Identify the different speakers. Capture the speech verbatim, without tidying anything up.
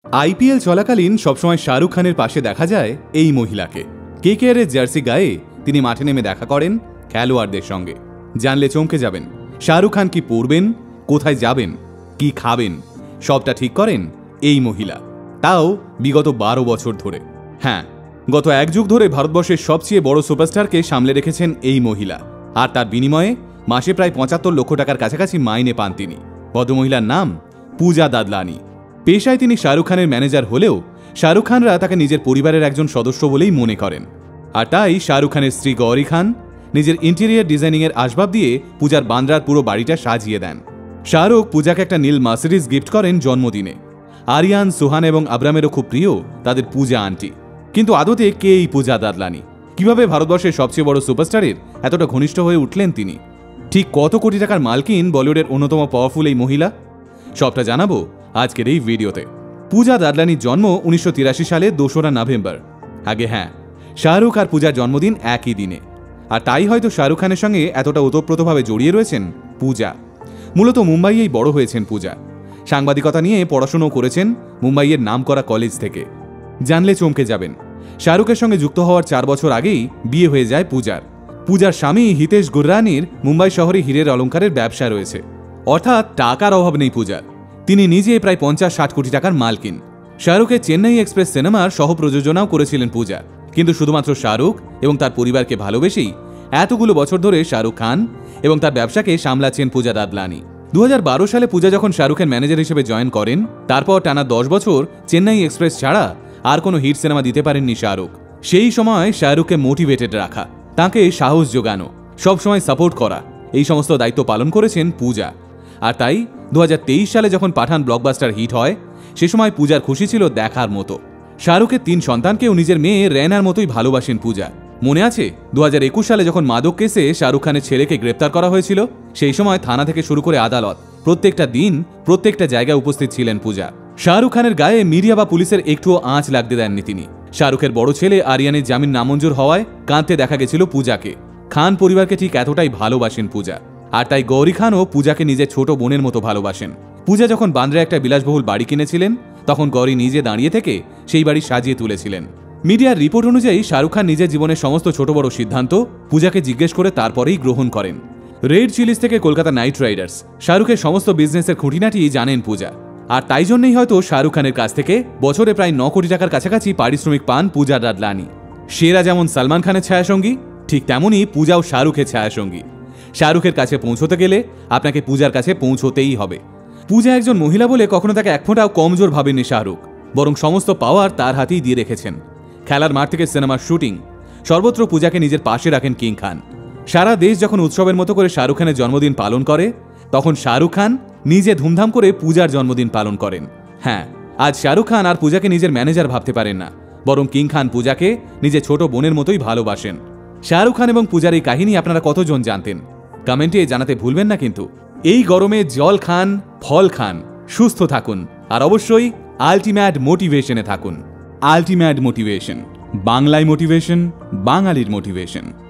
Speaker 1: IPL চলাকালীন সবসময় শাহরুখ খানের পাশে দেখা যায় এই মহিলাকে। কেকেআর এর জার্সি গায়ে তিনি মাঠে নেমে দেখা করেন খেলোয়াড়দের সঙ্গে। জানলে চমকে যাবেন, শাহরুখ খান কি পরবেন, কোথায় যাবেন, কি খাবেন, সবটা ঠিক করেন এই মহিলা, তাও বিগত বারো বছর ধরে। হ্যাঁ, গত এক যুগ ধরে ভারতবর্ষের সবচেয়ে বড় সুপারস্টারকে সামলে রেখেছেন এই মহিলা, আর তার বিনিময়ে মাসে প্রায় পঁচাত্তর লক্ষ টাকার কাছাকাছি মাইনে পান তিনি। ভদ্রমহিলার নাম পূজা দাদলানি। পেশায় তিনি শাহরুখ খানের ম্যানেজার হলেও শাহরুখ খানরা তাকে নিজের পরিবারের একজন সদস্য বলেই মনে করেন। আর তাই শাহরুখ খানের স্ত্রী গৌরী খান নিজের ইন্টেরিয়ার ডিজাইনিংয়ের আসবাব দিয়ে পূজার বান্দ্রার পুরো বাড়িটা সাজিয়ে দেন। শাহরুখ পূজাকে একটা নীল মার্সিডিজ গিফট করেন জন্মদিনে। আরিয়ান, সুহান এবং আব্রামেরও খুব প্রিয় তাদের পূজা আন্টি। কিন্তু আদতে কে এই পূজা দাদলানি? কিভাবে ভারতবর্ষের সবচেয়ে বড় সুপারস্টারের এতটা ঘনিষ্ঠ হয়ে উঠলেন তিনি? ঠিক কত কোটি টাকার মালকিন বলিউডের অন্যতম পাওয়ারফুল এই মহিলা? সবটা জানাবো আজকের এই ভিডিওতে। পূজা দাদলানির জন্ম উনিশশো তিরাশি সালে দোসরা নভেম্বর। আগে হ্যাঁ, শাহরুখ আর পূজার জন্মদিন একই দিনে, আর তাই হয়তো শাহরুখ খানের সঙ্গে এতটা ওতপ্রোতভাবে জড়িয়ে রয়েছেন পূজা। মূলত মুম্বাইয়েই বড় হয়েছেন পূজা। সাংবাদিকতা নিয়ে পড়াশুনো করেছেন মুম্বাইয়ের নামকরা কলেজ থেকে। জানলে চমকে যাবেন, শাহরুখের সঙ্গে যুক্ত হওয়ার চার বছর আগেই বিয়ে হয়ে যায় পূজার। পূজার স্বামী হিতেশ গুররানির মুম্বাই শহরে হীরের অলঙ্কারের ব্যবসা রয়েছে, অর্থাৎ টাকার অভাব নেই পূজার। তিনি নিজে প্রায় পঞ্চাশ ষাট কোটি টাকার মালকিন। শাহরুখের চেন্নাই এক্সপ্রেস সিনেমার সহ প্রযোজনাও করেছিলেন পূজা। কিন্তু শুধুমাত্র শাহরুখ এবং তার পরিবারকে ভালোবেসেই এতগুলো বছর ধরে শাহরুখ খান এবং তার ব্যবসাকে সামলাচ্ছেন পূজা দাদলানি। দু হাজার বারো সালে পূজা যখন শাহরুখের ম্যানেজার হিসেবে জয়েন করেন, তারপর টানা দশ বছর চেন্নাই এক্সপ্রেস ছাড়া আর কোনো হিট সিনেমা দিতে পারেননি শাহরুখ। সেই সময় শাহরুখকে মোটিভেটেড রাখা, তাকে সাহস যোগানো, সবসময় সাপোর্ট করা, এই সমস্ত দায়িত্ব পালন করেছেন পূজা। আর তাই দু হাজার তেইশ সালে যখন পাঠান ব্লকবাস্টার হিট হয়, সে সময় পূজার খুশি ছিল দেখার মতো। শাহরুখের তিন সন্তানকেও নিজের মেয়ে রেনার মতোই ভালোবাসেন পূজা। মনে আছে দু হাজার একুশ সালে যখন মাদক কেসে শাহরুখ খানের ছেলেকে গ্রেপ্তার করা হয়েছিল? সেই সময় থানা থেকে শুরু করে আদালত, প্রত্যেকটা দিন প্রত্যেকটা জায়গায় উপস্থিত ছিলেন পূজা। শাহরুখ খানের গায়ে মিডিয়া বা পুলিশের একটুও আঁচ লাগতে দেননি তিনি। শাহরুখের বড় ছেলে আরিয়ানের জামিন নামঞ্জুর হওয়ায় কাঁদতে দেখা গেছিল পূজাকে। খান পরিবারকে ঠিক এতটাই ভালোবাসেন পূজা, আর তাই গৌরী খানও পূজাকে নিজের ছোট বোনের মতো ভালোবাসেন। পূজা যখন বান্দ্রায় একটা বিলাসবহুল বাড়ি কিনেছিলেন, তখন গৌরী নিজে দাঁড়িয়ে থেকে সেই বাড়ি সাজিয়ে তুলেছিলেন। মিডিয়ার রিপোর্ট অনুযায়ী শাহরুখ খান নিজের জীবনের সমস্ত ছোট বড় সিদ্ধান্ত পূজাকে জিজ্ঞেস করে তারপরেই গ্রহণ করেন। রেড চিলিজ থেকে কলকাতা নাইট রাইডার্স, শাহরুখের সমস্ত বিজনেসের খুঁটিনাটি জানেন পূজা। আর তাই জন্যই হয়তো শাহরুখ খানের কাছ থেকে বছরে প্রায় ন কোটি টাকার কাছাকাছি পারিশ্রমিক পান পূজা দাদলানি। সেরা যেমন সালমান খানের ছায়াসঙ্গী, ঠিক তেমনই পূজাও শাহরুখের ছায়াসঙ্গী। শাহরুখের কাছে পৌঁছতে গেলে আপনাকে পূজার কাছে পৌঁছতেই হবে। পূজা একজন মহিলা বলে কখনো তাকে এক ফোঁটাও কমজোর ভাবেননি শাহরুখ, বরং সমস্ত পাওয়ার তার হাতেই দিয়ে রেখেছেন। খেলার মাঠ থেকে সিনেমার শুটিং, সর্বত্র পূজাকে নিজের পাশে রাখেন কিং খান। সারা দেশ যখন উৎসবের মতো করে শাহরুখ খানের জন্মদিন পালন করে, তখন শাহরুখ খান নিজে ধুমধাম করে পূজার জন্মদিন পালন করেন। হ্যাঁ, আজ শাহরুখ খান আর পূজাকে নিজের ম্যানেজার ভাবতে পারেন না, বরং কিং খান পূজাকে নিজের ছোট বোনের মতোই ভালোবাসেন। শাহরুখ খান এবং পূজার এই কাহিনী আপনারা কতজন জানতেন? কমেন্টে জানাতে ভুলবেন না কিন্তু। এই গরমে জল খান, ফল খান, সুস্থ থাকুন, আর অবশ্যই আলটিমেট মোটিভেশনে থাকুন। আলটিমেট মোটিভেশন, বাংলায় মোটিভেশন, বাঙালির মোটিভেশন।